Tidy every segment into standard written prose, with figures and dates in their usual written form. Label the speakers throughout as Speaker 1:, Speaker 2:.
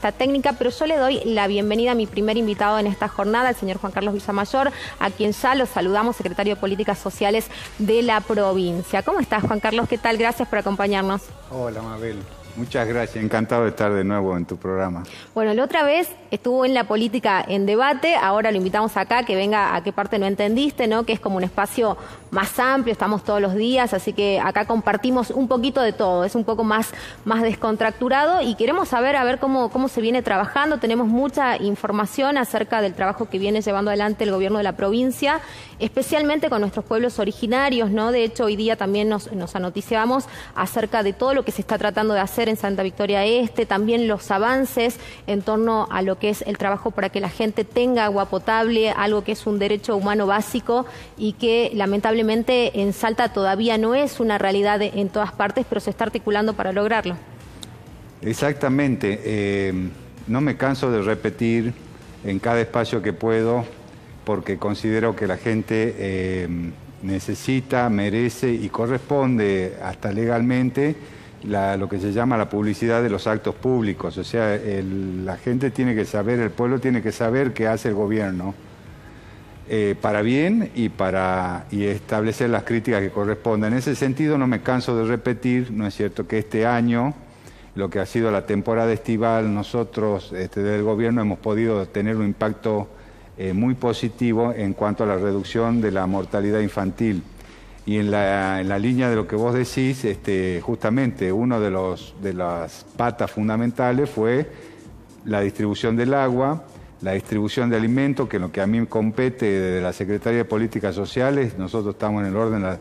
Speaker 1: esta técnica, pero yo le doy la bienvenida a mi primer invitado en esta jornada, el señor Juan Carlos Villamayor, a quien ya lo saludamos, secretario de Políticas Sociales de la provincia. ¿Cómo estás, Juan Carlos? ¿Qué tal? Gracias por acompañarnos.
Speaker 2: Hola, Mabel. Muchas gracias, encantado de estar de nuevo en tu programa.
Speaker 1: Bueno, la otra vez estuvo en la política en debate, ahora lo invitamos acá, que venga a qué parte no entendiste, ¿no? Que es como un espacio más amplio, estamos todos los días, así que acá compartimos un poquito de todo, es un poco más descontracturado y queremos saber a ver cómo se viene trabajando. Tenemos mucha información acerca del trabajo que viene llevando adelante el gobierno de la provincia, especialmente con nuestros pueblos originarios, ¿no? De hecho, hoy día también nos anoticiamos acerca de todo lo que se está tratando de hacer en Santa Victoria Este, también los avances en torno a lo que es el trabajo para que la gente tenga agua potable, algo que es un derecho humano básico y que lamentablemente en Salta todavía no es una realidad en todas partes, pero se está articulando para lograrlo.
Speaker 2: Exactamente. No me canso de repetir en cada espacio que puedo, porque considero que la gente necesita, merece y corresponde hasta legalmente lo que se llama la publicidad de los actos públicos. O sea, la gente tiene que saber, el pueblo tiene que saber qué hace el gobierno, para bien y establecer las críticas que correspondan. En ese sentido no me canso de repetir, ¿no es cierto?, que este año, lo que ha sido la temporada estival, nosotros desde el gobierno hemos podido tener un impacto muy positivo en cuanto a la reducción de la mortalidad infantil. Y en la línea de lo que vos decís, justamente uno de las patas fundamentales fue la distribución del agua, la distribución de alimentos, que en lo que a mí compete desde la Secretaría de Políticas Sociales, nosotros estamos en el orden de las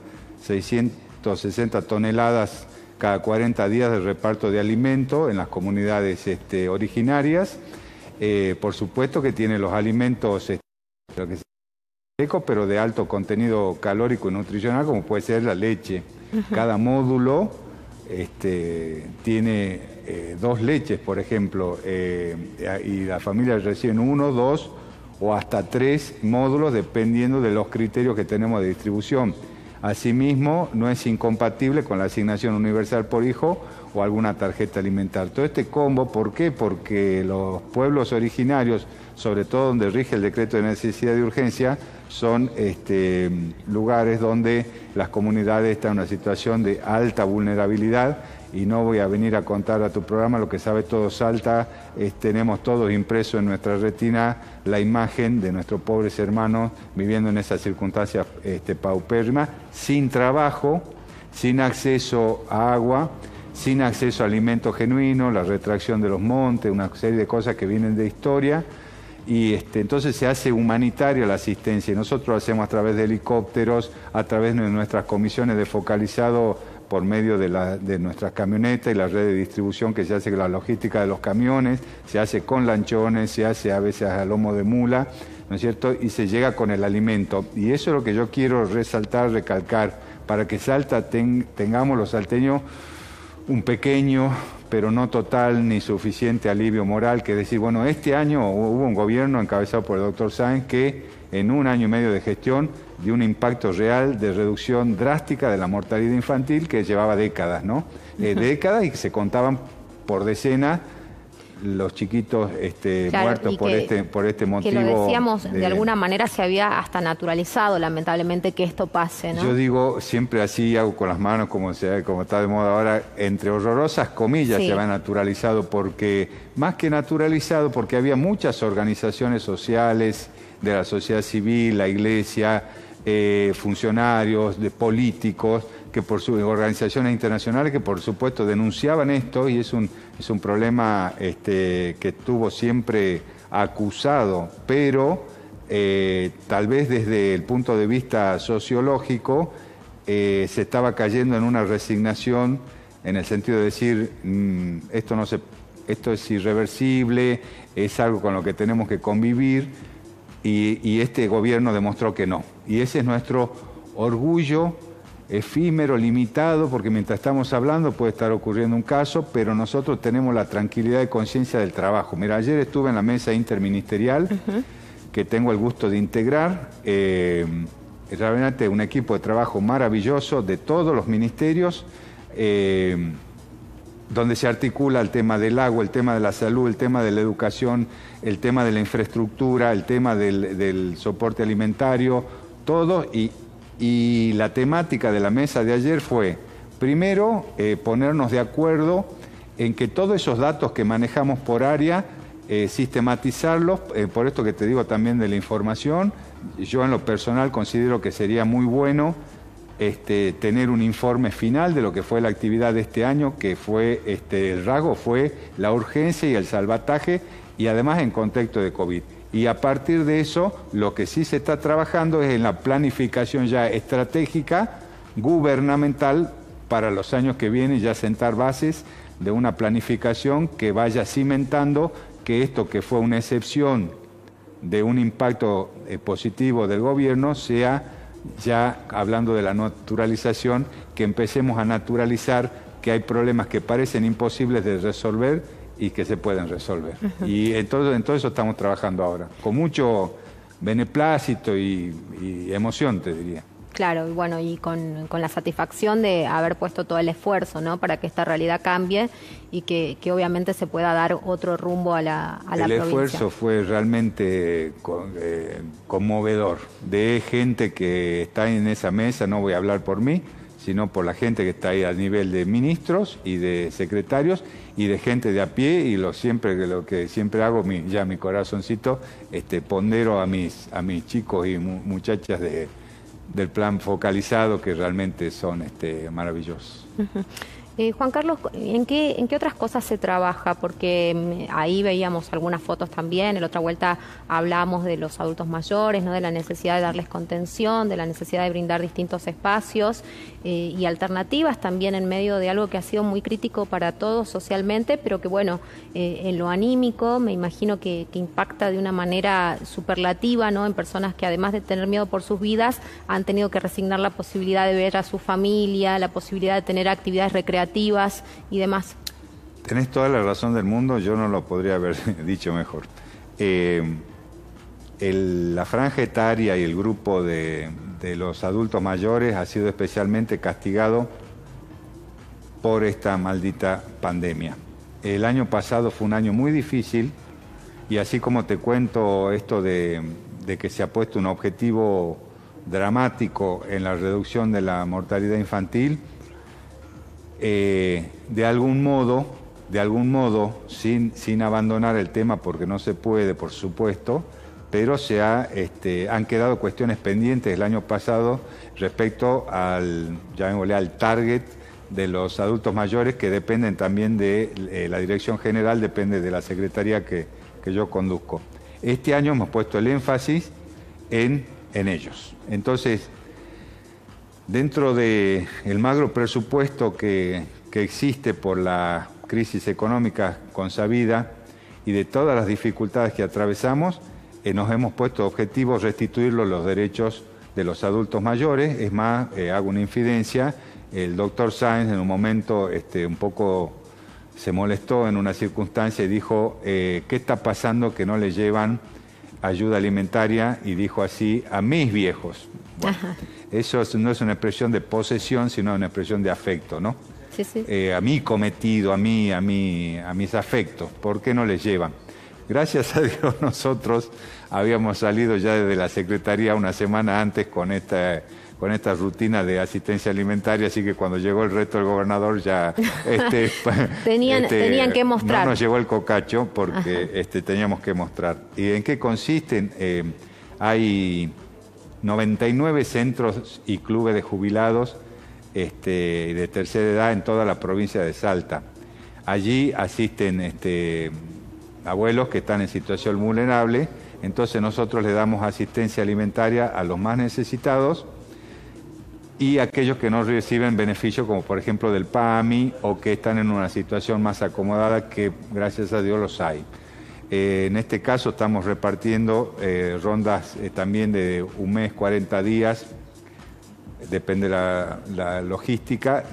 Speaker 2: 660 toneladas cada 40 días de reparto de alimentos en las comunidades originarias. Por supuesto que tiene los alimentos pero de alto contenido calórico y nutricional, como puede ser la leche. Cada módulo tiene 2 leches, por ejemplo, y las familias reciben 1, 2 o hasta 3 módulos, dependiendo de los criterios que tenemos de distribución. Asimismo, no es incompatible con la asignación universal por hijo o alguna tarjeta alimentaria. Todo este combo, ¿por qué? Porque los pueblos originarios, sobre todo donde rige el decreto de necesidad de urgencia, son lugares donde las comunidades están en una situación de alta vulnerabilidad, y no voy a venir a contar a tu programa lo que sabe todo Salta. Tenemos todos impreso en nuestra retina la imagen de nuestros pobres hermanos viviendo en esas circunstancias paupérrimas, sin trabajo, sin acceso a agua, sin acceso a alimentos genuinos, la retracción de los montes, una serie de cosas que vienen de historia. Y entonces se hace humanitaria la asistencia, y nosotros lo hacemos a través de helicópteros, a través de nuestras comisiones de focalizado por medio de nuestras camionetas y la red de distribución que se hace con la logística de los camiones, se hace con lanchones, se hace a veces a lomo de mula, ¿no es cierto?, y se llega con el alimento. Y eso es lo que yo quiero resaltar, recalcar, para que Salta tengamos los salteños un pequeño, pero no total ni suficiente alivio moral, que decir, bueno, este año hubo un gobierno encabezado por el doctor Sáenz que en 1 año y medio de gestión dio un impacto real de reducción drástica de la mortalidad infantil que llevaba décadas, ¿no? Décadas, y que se contaban por decenas los chiquitos claro, muertos por este motivo.
Speaker 1: Que lo decíamos, de alguna manera se había hasta naturalizado, lamentablemente, que esto pase, ¿no?
Speaker 2: Yo digo siempre así, hago con las manos, como está de moda ahora, entre horrorosas comillas, sí, se había naturalizado, porque, más que naturalizado, porque había muchas organizaciones sociales de la sociedad civil, la iglesia, funcionarios, políticos, que por sus organizaciones internacionales que por supuesto denunciaban esto, y es un problema que estuvo siempre acusado, pero tal vez desde el punto de vista sociológico se estaba cayendo en una resignación, en el sentido de decir esto es irreversible, es algo con lo que tenemos que convivir, y este gobierno demostró que no. Y ese es nuestro orgullo efímero, limitado, porque mientras estamos hablando puede estar ocurriendo un caso, pero nosotros tenemos la tranquilidad de conciencia del trabajo. Mira, ayer estuve en la mesa interministerial, que tengo el gusto de integrar, realmente un equipo de trabajo maravilloso de todos los ministerios, donde se articula el tema del agua, el tema de la salud, el tema de la educación, el tema de la infraestructura, el tema del soporte alimentario, todo. Y la temática de la mesa de ayer fue, primero, ponernos de acuerdo en que todos esos datos que manejamos por área, sistematizarlos, por esto que te digo también de la información. Yo en lo personal considero que sería muy bueno tener un informe final de lo que fue la actividad de este año, que fue, el rasgo fue la urgencia y el salvataje, y además en contexto de COVID. Y a partir de eso, lo que sí se está trabajando es en la planificación ya estratégica, gubernamental, para los años que vienen, ya sentar bases de una planificación que vaya cimentando que esto que fue una excepción de un impacto positivo del gobierno sea, ya hablando de la naturalización, que empecemos a naturalizar que hay problemas que parecen imposibles de resolver y que se pueden resolver. Y en todo eso estamos trabajando ahora, con mucho beneplácito y emoción, te diría.
Speaker 1: Claro, y bueno, y con la satisfacción de haber puesto todo el esfuerzo, ¿no?, para que esta realidad cambie y que obviamente se pueda dar otro rumbo a la provincia.
Speaker 2: El esfuerzo fue realmente conmovedor, de gente que está en esa mesa, no voy a hablar por mí, sino por la gente que está ahí a nivel de ministros y de secretarios y de gente de a pie, y lo que siempre hago, mi corazoncito, pondero a mis chicos y muchachas del plan focalizado, que realmente son maravillosos.
Speaker 1: Juan Carlos, ¿en qué otras cosas se trabaja? Porque ahí veíamos algunas fotos también, en la otra vuelta hablábamos de los adultos mayores, ¿no?, de la necesidad de darles contención, de la necesidad de brindar distintos espacios y alternativas también en medio de algo que ha sido muy crítico para todos socialmente, pero que bueno, en lo anímico me imagino que impacta de una manera superlativa, ¿no?, en personas que además de tener miedo por sus vidas, han tenido que resignar la posibilidad de ver a su familia, la posibilidad de tener actividades recreativas y demás.
Speaker 2: Tenés toda la razón del mundo, yo no lo podría haber dicho mejor. La franja etaria y el grupo de los adultos mayores ha sido especialmente castigado por esta maldita pandemia. El año pasado fue un año muy difícil, y así como te cuento esto de que se ha puesto un objetivo dramático en la reducción de la mortalidad infantil, de algún modo, sin abandonar el tema, porque no se puede, por supuesto, pero han quedado cuestiones pendientes el año pasado respecto al target de los adultos mayores, que dependen también de la Dirección General, depende de la Secretaría que yo conduzco. Este año hemos puesto el énfasis en ellos. Entonces, dentro del magro presupuesto que existe por la crisis económica consabida y de todas las dificultades que atravesamos, nos hemos puesto objetivos restituir los derechos de los adultos mayores. Es más, hago una infidencia, el doctor Sáenz en un momento un poco se molestó en una circunstancia y dijo, ¿qué está pasando que no le llevan ayuda alimentaria? Y dijo así, a mis viejos. Bueno, eso no es una expresión de posesión, sino una expresión de afecto, ¿no?
Speaker 1: Sí, sí.
Speaker 2: A mi cometido, a mis afectos, ¿por qué no les llevan? Gracias a Dios nosotros habíamos salido ya desde la Secretaría una semana antes con esta rutina de asistencia alimentaria, así que cuando llegó el resto del gobernador ya
Speaker 1: tenían que mostrar.
Speaker 2: No nos llegó el cocacho porque teníamos que mostrar. ¿Y en qué consisten? Hay 99 centros y clubes de jubilados de tercera edad en toda la provincia de Salta. Allí asisten abuelos que están en situación vulnerable, entonces nosotros le damos asistencia alimentaria a los más necesitados y a aquellos que no reciben beneficio, como por ejemplo del PAMI, o que están en una situación más acomodada, que gracias a Dios los hay. En este caso estamos repartiendo rondas también de un mes, 40 días, depende la logística,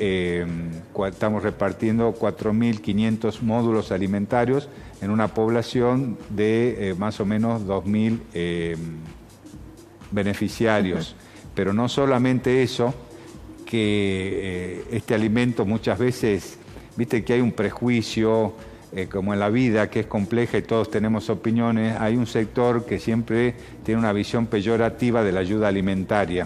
Speaker 2: estamos repartiendo 4.500 módulos alimentarios en una población de más o menos 2.000 beneficiarios. Pero no solamente eso, que este alimento muchas veces viste que hay un prejuicio, como en la vida, que es compleja y todos tenemos opiniones, hay un sector que siempre tiene una visión peyorativa de la ayuda alimentaria.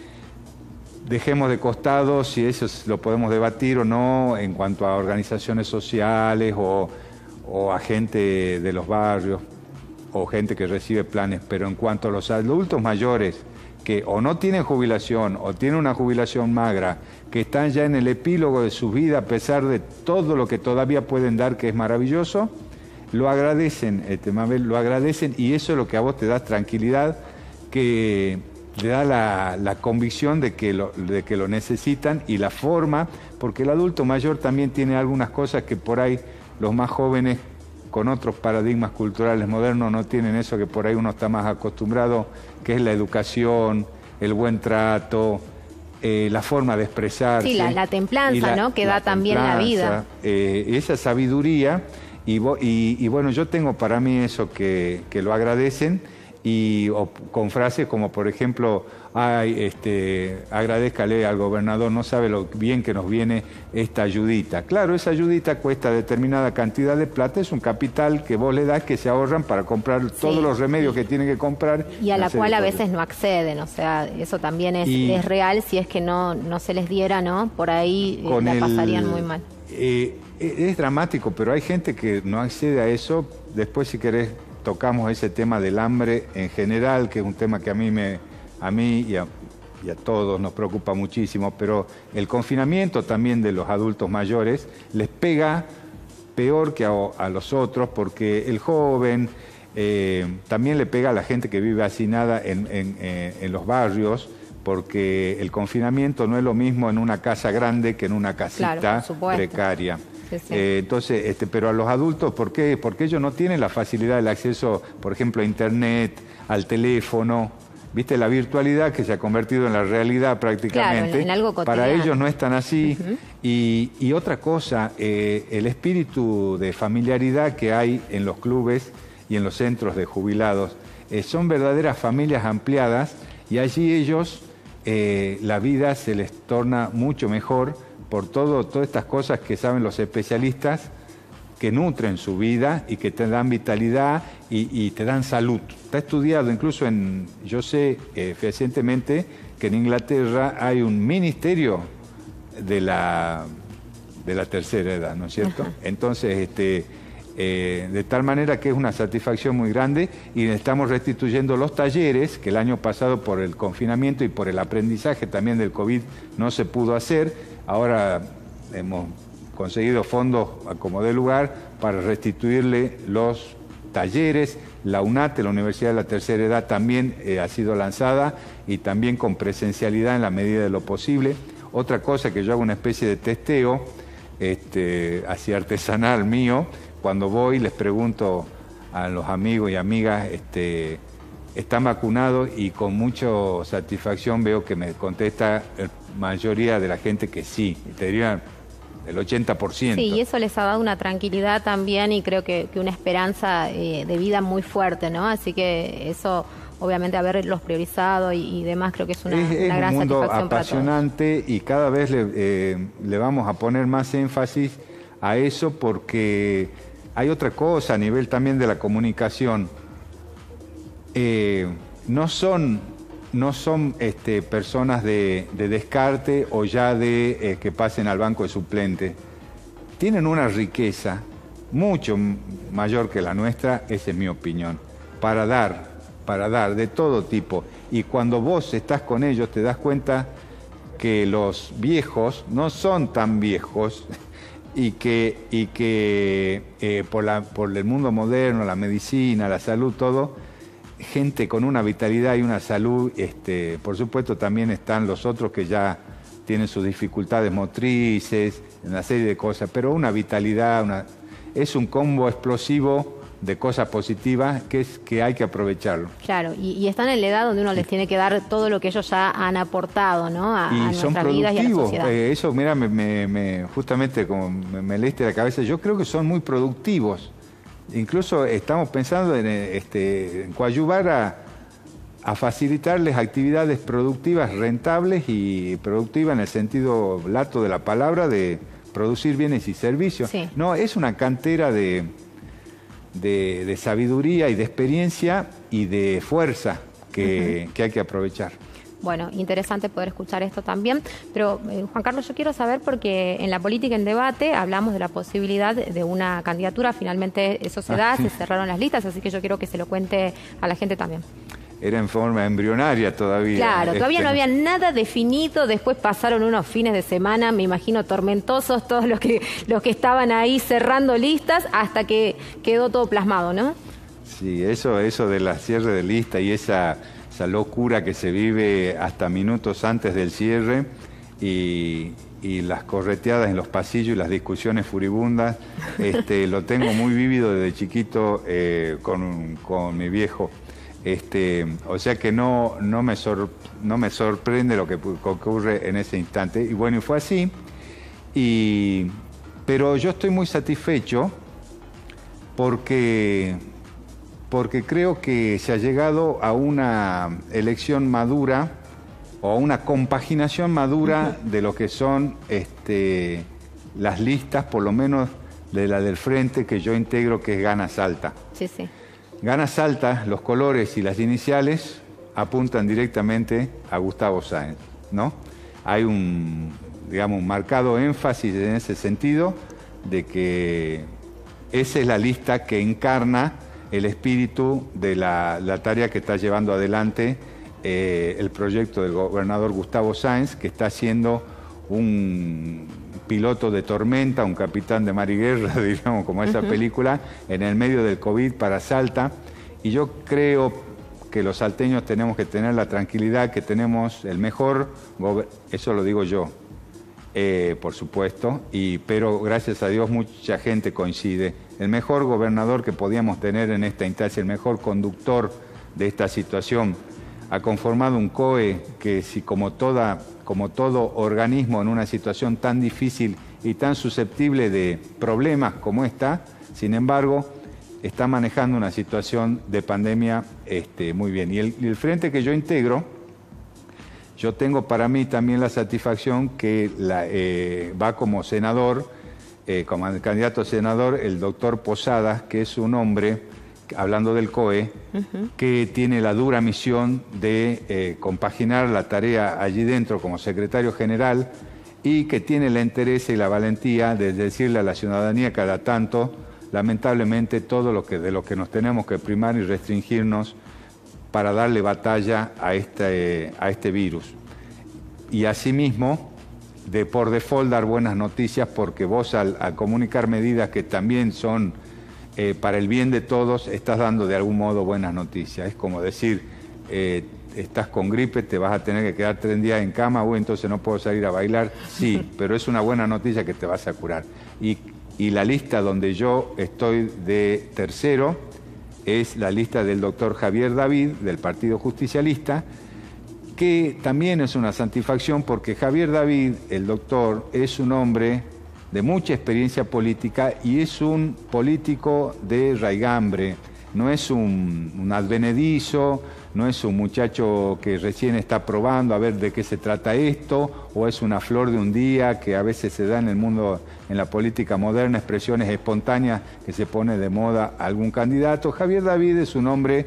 Speaker 2: Dejemos de costado si eso lo podemos debatir o no en cuanto a organizaciones sociales o a gente de los barrios o gente que recibe planes, pero en cuanto a los adultos mayores que o no tienen jubilación o tienen una jubilación magra, que están ya en el epílogo de su vida a pesar de todo lo que todavía pueden dar, que es maravilloso, lo agradecen, Mabel, lo agradecen, y eso es lo que a vos te da tranquilidad, que le da la convicción de que lo necesitan, y la forma, porque el adulto mayor también tiene algunas cosas que por ahí los más jóvenes con otros paradigmas culturales modernos no tienen, eso que por ahí uno está más acostumbrado, que es la educación, el buen trato, la forma de expresarse.
Speaker 1: Sí, la templanza, ¿no? Que da también la vida.
Speaker 2: Esa sabiduría, y bueno, yo tengo para mí eso que lo agradecen, o con frases como, por ejemplo, ay, agradézcale al gobernador, no sabe lo bien que nos viene esta ayudita. Claro, esa ayudita cuesta determinada cantidad de plata, es un capital que vos le das, que se ahorran para comprar todos los remedios que tienen que comprar. Y a la cual a veces no acceden, o sea, eso también es real, si es que no se les diera, ¿no? Por ahí la pasarían muy mal. Es dramático, pero hay gente que no accede a eso. Después, si querés, tocamos ese tema del hambre en general, que es un tema que a mí y a todos nos preocupa muchísimo, pero el confinamiento también de los adultos mayores les pega peor que a los otros, porque el joven también le pega a la gente que vive hacinada en los barrios, porque el confinamiento no es lo mismo en una casa grande que en una casita precaria. Sí. Entonces, pero a los adultos, ¿por qué? Porque ellos no tienen la facilidad del acceso, por ejemplo, a internet, al teléfono, ¿viste? La virtualidad que se ha convertido en la realidad prácticamente. Claro, en algo cotidiano. Para ellos no es tan así. Y otra cosa, el espíritu de familiaridad que hay en los clubes y en los centros de jubilados, son verdaderas familias ampliadas, y allí ellos, la vida se les torna mucho mejor por todas estas cosas que saben los especialistas, que nutren su vida y que te dan vitalidad y te dan salud. Está estudiado incluso yo sé fehacientemente que en Inglaterra hay un ministerio de la tercera edad, ¿no es cierto? Ajá. Entonces, de tal manera que es una satisfacción muy grande, y estamos restituyendo los talleres que el año pasado por el confinamiento y por el aprendizaje también del COVID no se pudo hacer. Ahora hemos conseguido fondos como de lugar para restituirle los talleres. La UNAT, la Universidad de la Tercera Edad, también ha sido lanzada, y también con presencialidad en la medida de lo posible. Otra cosa que yo hago, una especie de testeo así artesanal mío, cuando voy les pregunto a los amigos y amigas, ¿están vacunados? Y con mucha satisfacción veo que me contesta la mayoría de la gente que sí, te diría el 80%. Sí, y eso les ha dado una tranquilidad también, y creo que una esperanza de vida muy fuerte, ¿no? Así que eso, obviamente, haberlos priorizado y demás, creo que es una gran satisfacción para todos. Es un mundo apasionante, y cada vez le vamos a poner más énfasis a eso, porque hay otra cosa a nivel también de la comunicación. No son personas de descarte o ya de que pasen al banco de suplente. Tienen una riqueza mucho mayor que la nuestra, esa es mi opinión, para dar de todo tipo. Y cuando vos estás con ellos te das cuenta que los viejos no son tan viejos, y que por el mundo moderno, la medicina, la salud, todo, gente con una vitalidad y una salud, por supuesto también están los otros que ya tienen sus dificultades motrices, una serie de cosas, pero una vitalidad, es un combo explosivo de cosas positivas que hay que aprovecharlo. Claro, y están en la edad donde uno les tiene que dar todo lo que ellos ya han aportado, ¿no? A nuestras vidas y a la sociedad. Eso, mira, justamente como me leíste la cabeza, yo creo que son muy productivos. Incluso estamos pensando en coadyuvar a facilitarles actividades productivas, rentables y productivas en el sentido lato de la palabra, de producir bienes y servicios.
Speaker 1: Sí.
Speaker 2: No, es una cantera de sabiduría y de experiencia y de fuerza que hay que aprovechar.
Speaker 1: Bueno, interesante poder escuchar esto también, pero Juan Carlos, yo quiero saber, porque en la política en debate hablamos de la posibilidad de una candidatura, finalmente eso se da, se cerraron las listas, así que yo quiero que se lo cuente a la gente también.
Speaker 2: Era en forma embrionaria todavía.
Speaker 1: Claro, todavía no había nada definido, después pasaron unos fines de semana, me imagino tormentosos, todos los que estaban ahí cerrando listas, hasta que quedó todo plasmado, ¿no?
Speaker 2: Sí, eso de la cierre de lista y esa locura que se vive hasta minutos antes del cierre y las correteadas en los pasillos y las discusiones furibundas, lo tengo muy vívido desde chiquito con mi viejo. O sea que no me sorprende lo que ocurre en ese instante. Y bueno, y fue así. Pero yo estoy muy satisfecho porque creo que se ha llegado a una elección madura o a una compaginación madura de lo que son las listas, por lo menos de la del frente que yo integro, que es Gana Salta.
Speaker 1: Sí, sí.
Speaker 2: Gana Salta, los colores y las iniciales apuntan directamente a Gustavo Sáenz, ¿no? Hay un marcado énfasis en ese sentido de que esa es la lista que encarna el espíritu de la tarea que está llevando adelante el proyecto del gobernador Gustavo Sáenz, que está siendo un piloto de tormenta, un capitán de mar y guerra, digamos, como esa película, en el medio del COVID para Salta. Y yo creo que los salteños tenemos que tener la tranquilidad que tenemos el mejor, eso lo digo yo, por supuesto, pero gracias a Dios mucha gente coincide. El mejor gobernador que podíamos tener en esta instancia, el mejor conductor de esta situación, ha conformado un COE que, si como todo organismo en una situación tan difícil y tan susceptible de problemas como esta, sin embargo, está manejando una situación de pandemia muy bien. Y el frente que yo integro, yo tengo para mí también la satisfacción que va como senador, como candidato a senador, el doctor Posadas, que es un hombre, hablando del COE, que tiene la dura misión de compaginar la tarea allí dentro como secretario general y que tiene la interés y la valentía de decirle a la ciudadanía cada tanto, lamentablemente, todo de lo que nos tenemos que primar y restringirnos para darle batalla a este virus. Y asimismo, por default, dar buenas noticias, porque vos al comunicar medidas que también son para el bien de todos, estás dando de algún modo buenas noticias. Es como decir, estás con gripe, te vas a tener que quedar 3 días en cama, entonces no puedo salir a bailar. Sí, pero es una buena noticia que te vas a curar. Y la lista donde yo estoy de tercero es la lista del doctor Javier David, del Partido Justicialista, que también es una satisfacción porque Javier David, el doctor, es un hombre de mucha experiencia política y es un político de raigambre, no es un advenedizo, no es un muchacho que recién está probando a ver de qué se trata esto, o es una flor de un día que a veces se da en el mundo, en la política moderna, expresiones espontáneas que se pone de moda algún candidato. Javier David es un hombre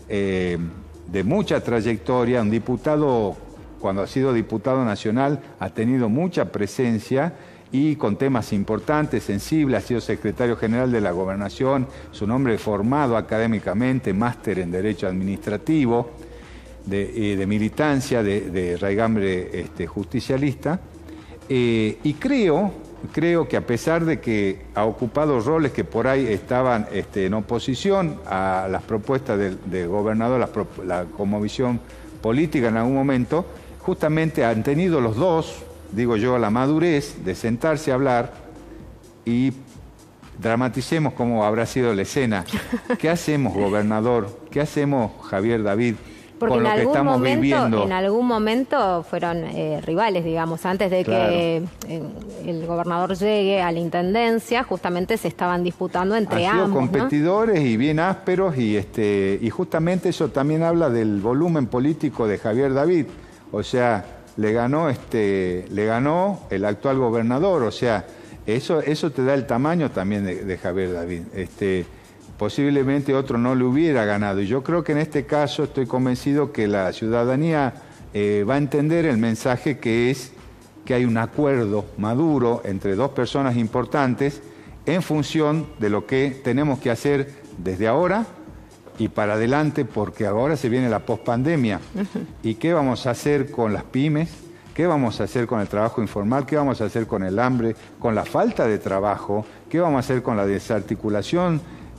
Speaker 2: de mucha trayectoria, un diputado, cuando ha sido diputado nacional, ha tenido mucha presencia y con temas importantes, sensibles, ha sido secretario general de la Gobernación, es un hombre formado académicamente, máster en Derecho Administrativo, de militancia, de raigambre justicialista, y creo que a pesar de que ha ocupado roles que por ahí estaban en oposición a las propuestas del gobernador, la conmovisión política en algún momento, justamente han tenido los dos, digo yo, la madurez de sentarse a hablar y dramaticemos cómo habrá sido la escena. ¿Qué hacemos, gobernador? ¿Qué hacemos, Javier David?
Speaker 1: Porque
Speaker 2: con lo que estamos viviendo.
Speaker 1: En algún momento fueron rivales, digamos, antes de que el gobernador llegue a la intendencia, justamente se estaban disputando entre ambos. Han sido
Speaker 2: competidores, ¿no? Y bien ásperos, y justamente eso también habla del volumen político de Javier David. O sea, le ganó el actual gobernador, o sea, Eso te da el tamaño también de Javier David. Posiblemente otro no le hubiera ganado. Y yo creo que en este caso estoy convencido que la ciudadanía va a entender el mensaje que es que hay un acuerdo maduro entre dos personas importantes en función de lo que tenemos que hacer desde ahora y para adelante, porque ahora se viene la pospandemia. ¿Y qué vamos a hacer con las pymes? ¿Qué vamos a hacer con el trabajo informal? ¿Qué vamos a hacer con el hambre? ¿Con la falta de trabajo? ¿Qué vamos a hacer con la desarticulación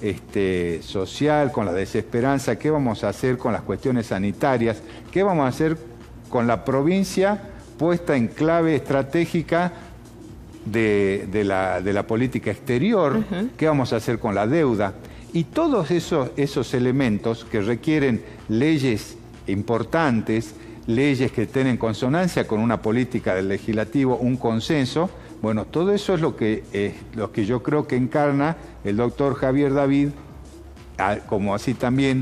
Speaker 2: social, con la desesperanza? ¿Qué vamos a hacer con las cuestiones sanitarias? ¿Qué vamos a hacer con la provincia puesta en clave estratégica de la política exterior? ¿Qué vamos a hacer con la deuda? Y todos esos elementos que requieren leyes importantes, leyes que estén en consonancia con una política del legislativo, un consenso. Bueno, todo eso es lo que yo creo que encarna el doctor Javier David, como así también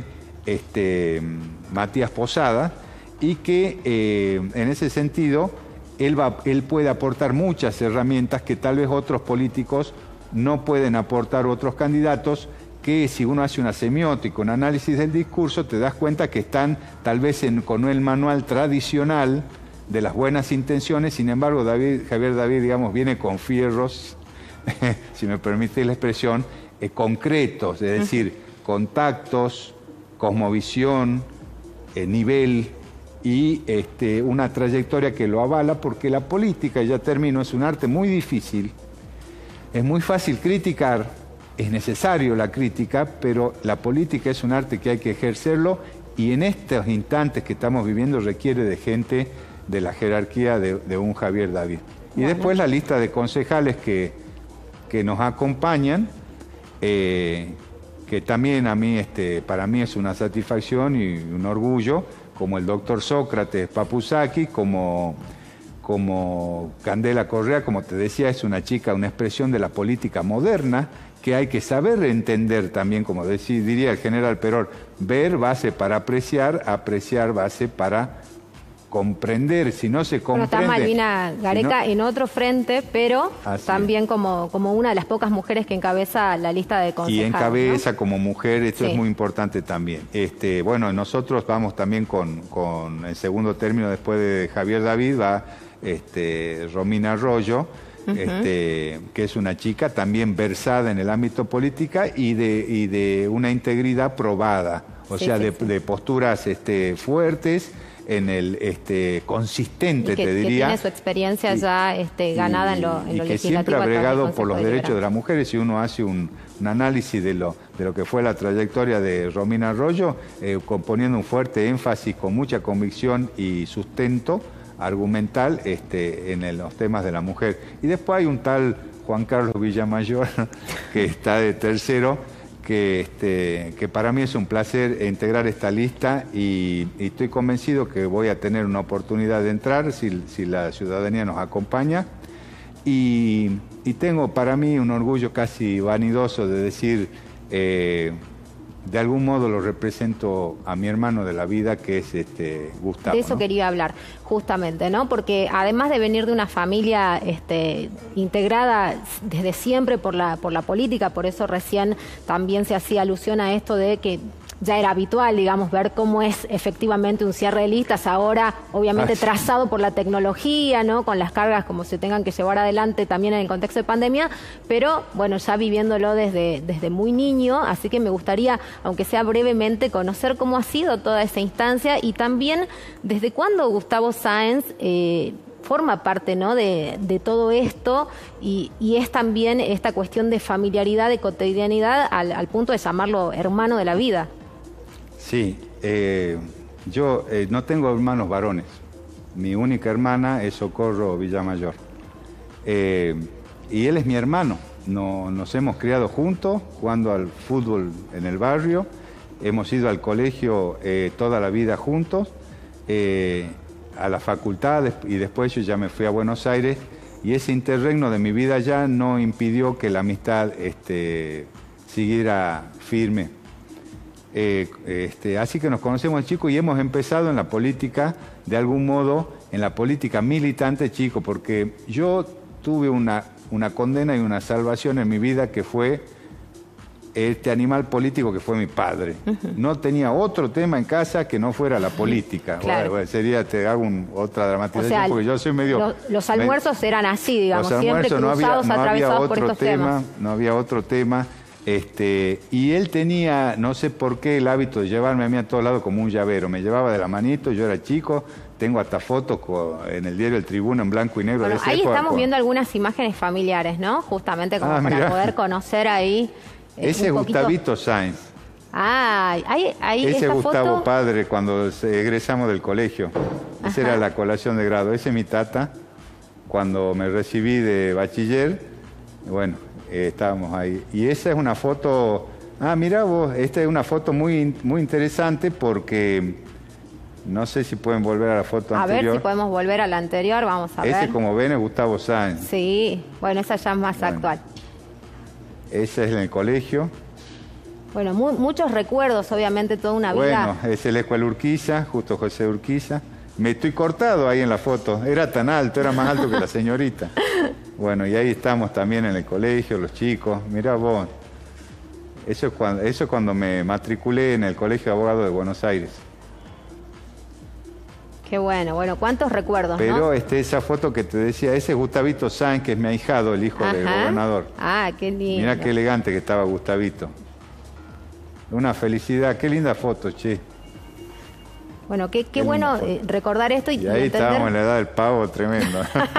Speaker 2: Matías Posada, y que en ese sentido él puede aportar muchas herramientas que tal vez otros políticos no pueden aportar, otros candidatos, que si uno hace una semiótica, un análisis del discurso, te das cuenta que están tal vez con el manual tradicional de las buenas intenciones. Sin embargo, Javier David, digamos, viene con fierros, si me permite la expresión, concretos, es decir, contactos, cosmovisión, nivel y una trayectoria que lo avala, porque la política, ya termino, es un arte muy difícil. Es muy fácil criticar, es necesario la crítica, pero la política es un arte que hay que ejercerlo, y en estos instantes que estamos viviendo requiere de gente de la jerarquía de un Javier David. Y después la lista de concejales que nos acompañan, que también a mí, para mí es una satisfacción y un orgullo, como el doctor Sócrates Papuzaki, como Candela Correa, como te decía, es una chica, una expresión de la política moderna, que hay que saber entender también, como diría el general Perón, ver base para apreciar, apreciar base para comprender. Si no se comprende...
Speaker 1: Bueno, está Malvina Gareca en otro frente, pero también como una de las pocas mujeres que encabeza la lista de concejales.
Speaker 2: Y encabeza, ¿no?, como mujer, esto
Speaker 1: sí,
Speaker 2: es muy importante también. Bueno, nosotros vamos también con el segundo término, después de Javier David, va Romina Arroyo, que es una chica también versada en el ámbito política y de una integridad probada, o sea, de posturas fuertes, en el consistente, te diría. Que
Speaker 1: tiene su experiencia ya ganada en lo legislativo.
Speaker 2: Y que siempre ha bregado por los derechos de las mujeres. Si uno hace un análisis de lo que fue la trayectoria de Romina Arroyo, poniendo un fuerte énfasis, con mucha convicción y sustento argumental en los temas de la mujer. Y después hay un tal Juan Carlos Villamayor, que está de tercero, que para mí es un placer integrar esta lista, y estoy convencido que voy a tener una oportunidad de entrar si la ciudadanía nos acompaña. Y tengo para mí un orgullo casi vanidoso de decir, de algún modo lo represento a mi hermano de la vida, que es Gustavo.
Speaker 1: De eso, ¿no?, quería hablar, justamente, ¿no? Porque además de venir de una familia integrada desde siempre por la política, por eso recién también se hacía alusión a esto de que ya era habitual, digamos, ver cómo es efectivamente un cierre de listas, ahora obviamente trazado por la tecnología, ¿no?, con las cargas como se tengan que llevar adelante también en el contexto de pandemia, pero bueno, ya viviéndolo desde muy niño, así que me gustaría, aunque sea brevemente, conocer cómo ha sido toda esa instancia, y también desde cuándo Gustavo Sáenz forma parte, ¿no?, de todo esto, y es también esta cuestión de familiaridad, de cotidianidad, al punto de llamarlo hermano de la vida.
Speaker 2: Sí, yo no tengo hermanos varones. Mi única hermana es Socorro Villamayor. Y él es mi hermano. Nos hemos criado juntos, jugando al fútbol en el barrio. Hemos ido al colegio toda la vida juntos, a la facultad, y después yo ya me fui a Buenos Aires. Y ese interregno de mi vida ya no impidió que la amistad siguiera firme. Así que nos conocemos chicos y hemos empezado en la política, de algún modo, en la política militante chico, porque yo tuve una una condena y una salvación en mi vida, que fue este animal político que fue mi padre. No tenía otro tema en casa que no fuera la política.
Speaker 1: Claro.
Speaker 2: Bueno, sería, te hago otra dramatización,
Speaker 1: O sea,
Speaker 2: porque yo soy medio...
Speaker 1: Los almuerzos eran así, digamos, siempre cruzados, atravesados por estos temas.
Speaker 2: No había otro tema. Y él tenía, no sé por qué, el hábito de llevarme a mí a todos lados como un llavero. Me llevaba de la manito, yo era chico, tengo hasta fotos en el diario El Tribuno en blanco y negro.
Speaker 1: Bueno,
Speaker 2: de esa
Speaker 1: ahí
Speaker 2: época,
Speaker 1: estamos viendo algunas imágenes familiares, ¿no? Justamente como para
Speaker 2: mirá.
Speaker 1: poder conocer ahí.
Speaker 2: Ese es Gustavito Sáenz.
Speaker 1: Ah, ahí
Speaker 2: Ese es
Speaker 1: esta
Speaker 2: Gustavo
Speaker 1: foto.
Speaker 2: padre cuando egresamos del colegio. Esa era la colación de grado. Ese es mi tata. Cuando me recibí de bachiller, bueno, estábamos ahí. Y esa es una foto... Ah, mira vos, esta es una foto muy, muy interesante porque... No sé si pueden volver a la foto anterior.
Speaker 1: A ver si podemos volver a la anterior, vamos a ver.
Speaker 2: Ese, como ven, es Gustavo Sáenz.
Speaker 1: Sí, bueno, esa ya es más actual.
Speaker 2: Ese es en el colegio.
Speaker 1: Bueno, muchos recuerdos, obviamente, toda una vida.
Speaker 2: Bueno, es el Escuela Urquiza, justo José Urquiza. Me estoy cortado ahí en la foto. Era tan alto, era más alto que la señorita. Bueno, y ahí estamos también en el colegio, los chicos. Mirá vos. Eso es cuando me matriculé en el Colegio de Abogados de Buenos Aires.
Speaker 1: Qué bueno, ¿cuántos recuerdos,
Speaker 2: Pero
Speaker 1: ¿no?
Speaker 2: esa foto que te decía, ese es Gustavito Sáenz, que es mi ahijado, el hijo del gobernador.
Speaker 1: Ah, qué lindo.
Speaker 2: Mirá qué elegante que estaba Gustavito. Una felicidad, qué linda foto, che.
Speaker 1: Bueno, qué bueno recordar esto y
Speaker 2: ahí
Speaker 1: entender...
Speaker 2: estábamos en la edad del pavo, tremendo.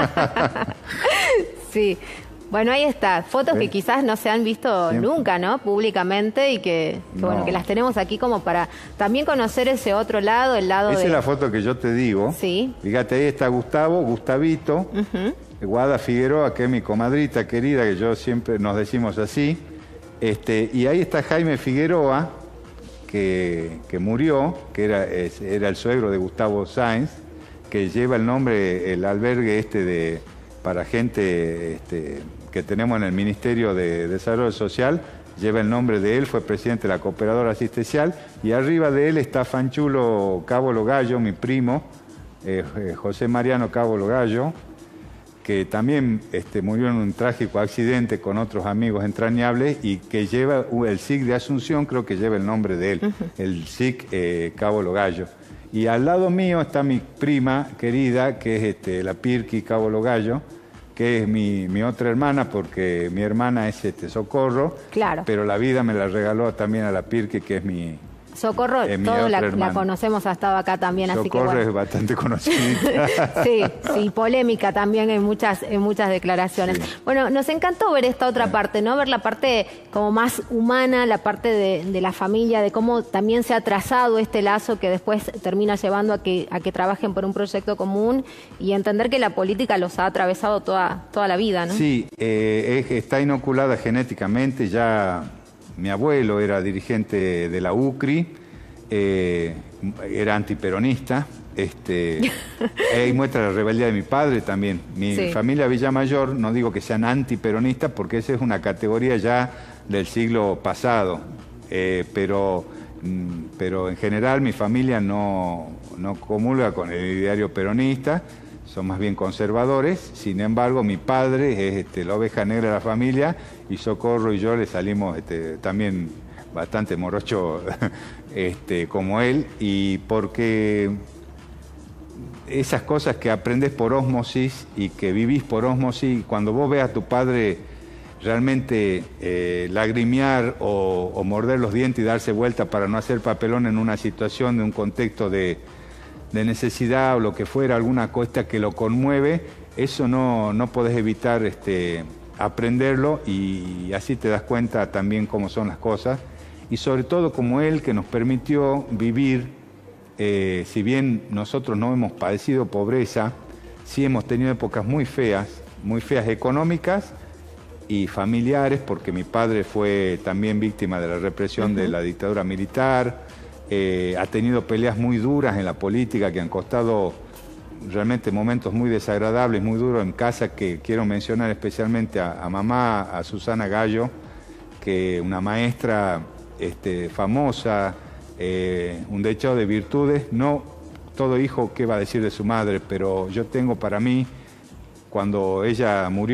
Speaker 1: Sí. Bueno, ahí está. Fotos que quizás no se han visto nunca, ¿no? Públicamente y que bueno, que las tenemos aquí como para también conocer ese otro lado, el lado
Speaker 2: Esa
Speaker 1: de...
Speaker 2: es la foto que yo te digo.
Speaker 1: Sí.
Speaker 2: Fíjate, ahí está Gustavito, Guada Figueroa, que es mi comadrita querida, que yo siempre nos decimos así. Y ahí está Jaime Figueroa, que murió, que era el suegro de Gustavo Sáenz, que lleva el nombre, el albergue para gente que tenemos en el Ministerio de Desarrollo Social, lleva el nombre de él, fue presidente de la Cooperadora Asistencial, y arriba de él está Fanchulo Cabo Logallo, mi primo, José Mariano Cabo Logallo, que también murió en un trágico accidente con otros amigos entrañables y que lleva el SIC de Asunción, creo que lleva el nombre de él, el SIC Cabo Logallo. Y al lado mío está mi prima querida, que es la Pirqui Cabo Logallo, que es mi otra hermana, porque mi hermana es Socorro,
Speaker 1: claro.
Speaker 2: Pero la vida me la regaló también a la Pirqui, que es mi...
Speaker 1: Socorro, todos la conocemos, ha estado acá también, así que
Speaker 2: Socorro
Speaker 1: bueno.
Speaker 2: es bastante conocida.
Speaker 1: Sí, polémica también en muchas declaraciones. Sí. Bueno, nos encantó ver esta otra parte, ¿no? Ver la parte como más humana, la parte de la familia, de cómo también se ha trazado este lazo que después termina llevando a que trabajen por un proyecto común y entender que la política los ha atravesado toda la vida, ¿no?
Speaker 2: Sí, está inoculada genéticamente ya. Mi abuelo era dirigente de la UCRI, era antiperonista, ahí muestra la rebeldía de mi padre también. Mi familia Villamayor, no digo que sean antiperonistas, porque esa es una categoría ya del siglo pasado, pero en general mi familia no comulga con el ideario peronista, son más bien conservadores. Sin embargo, mi padre es la oveja negra de la familia, y Socorro y yo le salimos también bastante morocho como él, y porque esas cosas que aprendes por ósmosis y que vivís por ósmosis, cuando vos ves a tu padre realmente lagrimear o morder los dientes y darse vuelta para no hacer papelón en una situación, de un contexto de necesidad o lo que fuera, alguna cosa que lo conmueve, eso no podés evitar aprenderlo, y así te das cuenta también cómo son las cosas, y sobre todo como él, que nos permitió vivir, si bien nosotros no hemos padecido pobreza, sí hemos tenido épocas muy feas económicas y familiares, porque mi padre fue también víctima de la represión de la dictadura militar. Ha tenido peleas muy duras en la política que han costado realmente momentos muy desagradables, muy duros en casa, que quiero mencionar especialmente a mamá, a Susana Gallo, que una maestra famosa, un dechado de virtudes. No todo hijo, ¿qué va a decir de su madre? Pero yo tengo para mí, cuando ella murió,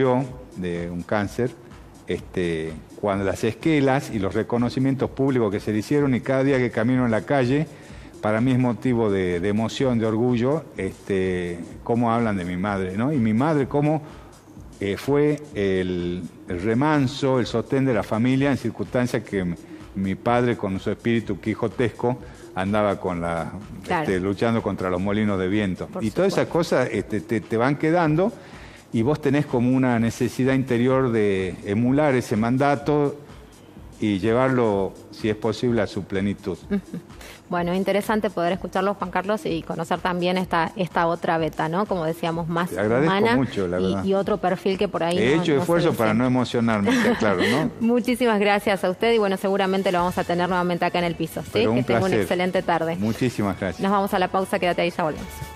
Speaker 2: de un cáncer, cuando las esquelas y los reconocimientos públicos que se le hicieron, y cada día que camino en la calle, para mí es motivo de emoción, de orgullo, cómo hablan de mi madre, ¿no? Y mi madre cómo fue el remanso, el sostén de la familia en circunstancias que mi padre, con su espíritu quijotesco, andaba
Speaker 1: Claro.
Speaker 2: luchando contra los molinos de viento.
Speaker 1: Por
Speaker 2: Y todas esas
Speaker 1: supuesto.
Speaker 2: cosas te van quedando, y vos tenés como una necesidad interior de emular ese mandato y llevarlo, si es posible, a su plenitud.
Speaker 1: Bueno, interesante poder escucharlo, Juan Carlos, y conocer también esta otra beta, ¿no? Como decíamos, más
Speaker 2: Te agradezco
Speaker 1: humana
Speaker 2: mucho, la verdad.
Speaker 1: y otro perfil que por ahí
Speaker 2: He
Speaker 1: no
Speaker 2: hecho
Speaker 1: se
Speaker 2: esfuerzo
Speaker 1: ve
Speaker 2: para no
Speaker 1: siempre.
Speaker 2: emocionarme, está claro, ¿no?
Speaker 1: Muchísimas gracias a usted y bueno, seguramente lo vamos a tener nuevamente acá en el piso, ¿sí?
Speaker 2: Pero
Speaker 1: Que
Speaker 2: un
Speaker 1: tenga una
Speaker 2: placer.
Speaker 1: excelente tarde.
Speaker 2: Muchísimas gracias.
Speaker 1: Nos vamos a la pausa, quédate ahí, ya volvemos.